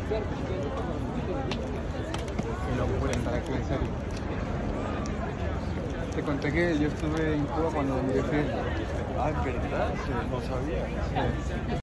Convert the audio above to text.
Qué locura estar aquí, en serio. Te conté que yo estuve en Cuba cuando viajé. Ah, ¿en verdad? Sí, no sabía. Sí.